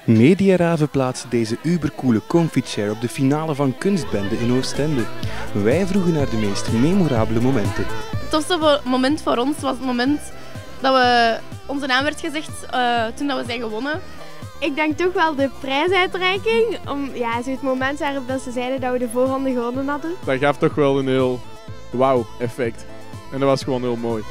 Mediaraven plaatste deze ubercoole Comfy-chair op de finale van Kunstbende in Oostende. Wij vroegen naar de meest memorabele momenten. Het tofste moment voor ons was het moment dat onze naam werd gezegd toen we zijn gewonnen. Ik denk toch wel de prijsuitreiking. Zo het moment waarop ze zeiden dat we de voorronde gewonnen hadden. Dat gaf toch wel een heel wauw-effect. En dat was gewoon heel mooi.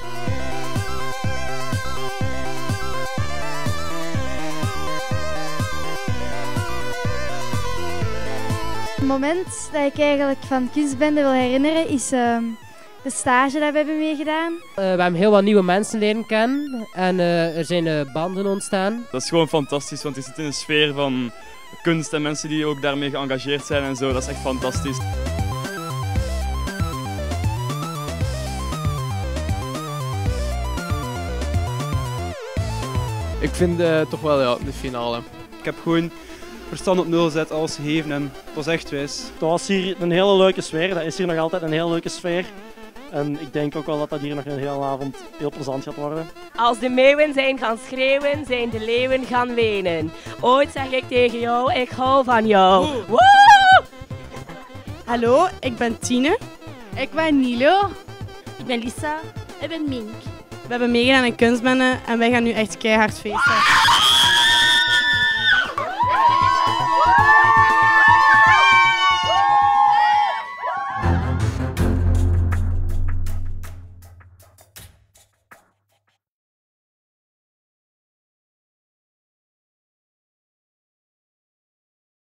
Het moment dat ik eigenlijk van Kunstbende wil herinneren is de stage dat we hebben meegedaan. We hebben heel wat nieuwe mensen leren kennen en er zijn banden ontstaan. Dat is gewoon fantastisch, want je zit in een sfeer van kunst en mensen die ook daarmee geëngageerd zijn en zo. Dat is echt fantastisch. Ik vind toch wel de finale. Ik heb gewoon verstand op nul gezet, alles gegeven en het was echt wijs. Het was hier een hele leuke sfeer, dat is hier nog altijd een hele leuke sfeer. En ik denk ook wel dat hier nog een hele avond heel plezant gaat worden. Als de meeuwen zijn gaan schreeuwen, zijn de leeuwen gaan wenen. Ooit zeg ik tegen jou, ik hou van jou. Woe! Hallo, ik ben Tine. Ik ben Nilo. Ik ben Lisa. Ik ben Mink. We hebben meegedaan in Kunstbende en wij gaan nu echt keihard feesten.